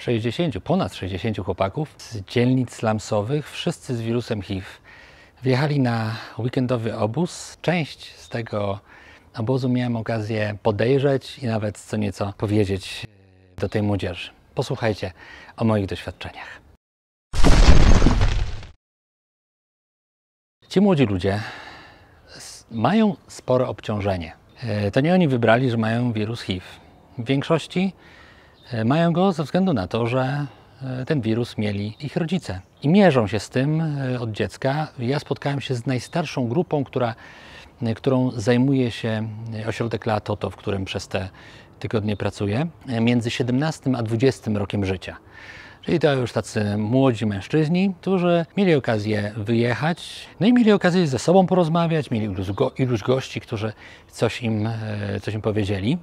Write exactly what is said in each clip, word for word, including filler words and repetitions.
sześćdziesięciu, ponad sześćdziesięciu chłopaków z dzielnic slumsowych, wszyscy z wirusem H I V. Wjechali na weekendowy obóz. Część z tego obozu miałem okazję podejrzeć i nawet co nieco powiedzieć do tej młodzieży. Posłuchajcie o moich doświadczeniach. Ci młodzi ludzie mają spore obciążenie. To nie oni wybrali, że mają wirus H I V. W większości mają go ze względu na to, że ten wirus mieli ich rodzice. I mierzą się z tym od dziecka. Ja spotkałem się z najstarszą grupą, która, którą zajmuje się ośrodek Lea Toto, w którym przez te tygodnie pracuję, między siedemnastym a dwudziestym rokiem życia. Czyli to już tacy młodzi mężczyźni, którzy mieli okazję wyjechać, no i mieli okazję ze sobą porozmawiać, mieli iluś, go, iluś gości, którzy coś im, coś im powiedzieli.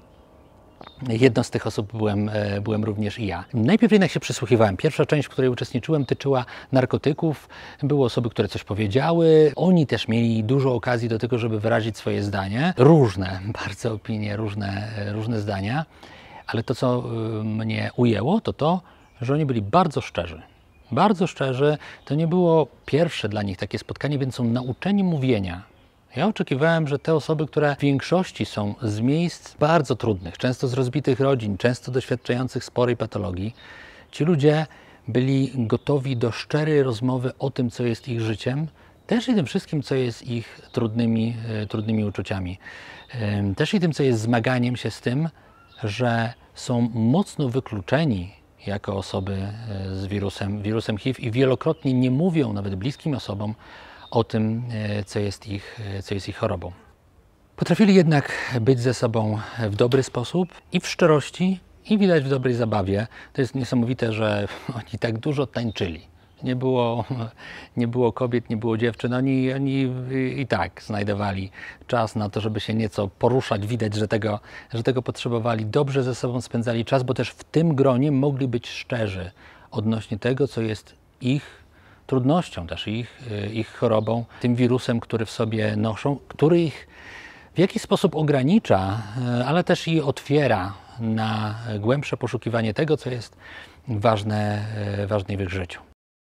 Jedną z tych osób byłem, byłem również i ja. Najpierw jednak się przysłuchiwałem. Pierwsza część, w której uczestniczyłem, tyczyła narkotyków. Były osoby, które coś powiedziały. Oni też mieli dużo okazji do tego, żeby wyrazić swoje zdanie. Różne, bardzo opinie, różne, różne zdania. Ale to, co mnie ujęło, to to, że oni byli bardzo szczerzy. Bardzo szczerzy. To nie było pierwsze dla nich takie spotkanie, więc są nauczeni mówienia. Ja oczekiwałem, że te osoby, które w większości są z miejsc bardzo trudnych, często z rozbitych rodzin, często doświadczających sporej patologii, ci ludzie byli gotowi do szczerej rozmowy o tym, co jest ich życiem, też i tym wszystkim, co jest ich trudnymi, trudnymi uczuciami. Też i tym, co jest zmaganiem się z tym, że są mocno wykluczeni jako osoby z wirusem, wirusem H I V i wielokrotnie nie mówią nawet bliskim osobom o tym, co jest ich, co jest ich chorobą. Potrafili jednak być ze sobą w dobry sposób i w szczerości, i widać w dobrej zabawie. To jest niesamowite, że oni tak dużo tańczyli. Nie było, nie było kobiet, nie było dziewczyn. Oni, oni i tak znajdowali czas na to, żeby się nieco poruszać. Widać, że tego, że tego potrzebowali. Dobrze ze sobą spędzali czas, bo też w tym gronie mogli być szczerzy odnośnie tego, co jest ich trudnością, też ich, ich chorobą, tym wirusem, który w sobie noszą, który ich w jakiś sposób ogranicza, ale też i otwiera na głębsze poszukiwanie tego, co jest ważne, ważne w ich życiu.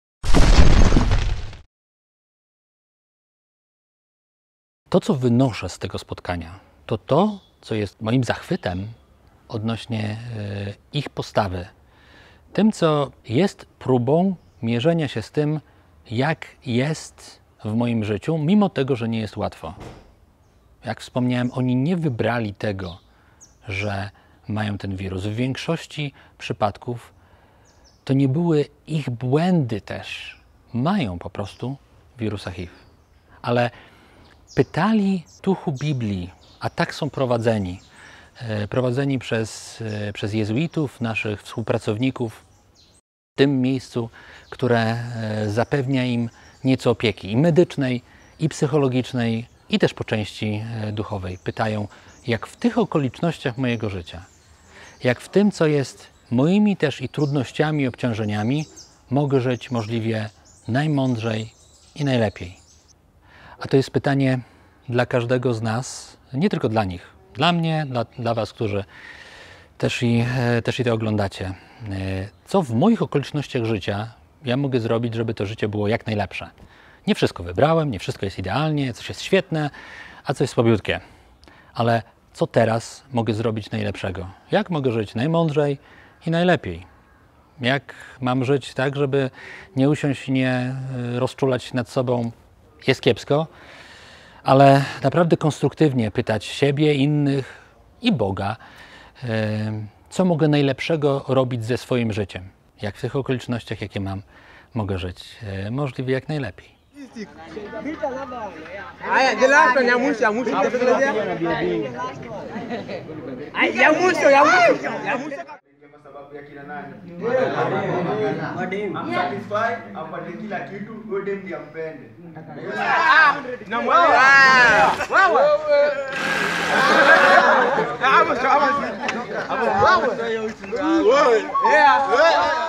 To, co wynoszę z tego spotkania, to to, co jest moim zachwytem odnośnie ich postawy. Tym, co jest próbą mierzenia się z tym, jak jest w moim życiu, mimo tego, że nie jest łatwo. Jak wspomniałem, oni nie wybrali tego, że mają ten wirus. W większości przypadków to nie były ich błędy też. Mają po prostu wirusa H I V. Ale pytali duchu Biblii, a tak są prowadzeni. Prowadzeni przez, przez jezuitów, naszych współpracowników, w tym miejscu, które zapewnia im nieco opieki i medycznej, i psychologicznej, i też po części duchowej. Pytają, jak w tych okolicznościach mojego życia, jak w tym, co jest moimi też i trudnościami, i obciążeniami, mogę żyć możliwie najmądrzej i najlepiej. A to jest pytanie dla każdego z nas, nie tylko dla nich, dla mnie, dla, dla Was, którzy też i, też i to oglądacie. Co w moich okolicznościach życia ja mogę zrobić, żeby to życie było jak najlepsze? Nie wszystko wybrałem, nie wszystko jest idealnie, coś jest świetne, a coś słabiutkie. Ale co teraz mogę zrobić najlepszego? Jak mogę żyć najmądrzej i najlepiej? Jak mam żyć tak, żeby nie usiąść i nie rozczulać się nad sobą, jest kiepsko, ale naprawdę konstruktywnie pytać siebie, innych i Boga, co mogę najlepszego robić ze swoim życiem? Jak w tych okolicznościach, jakie mam, mogę żyć możliwie jak najlepiej. Yeah.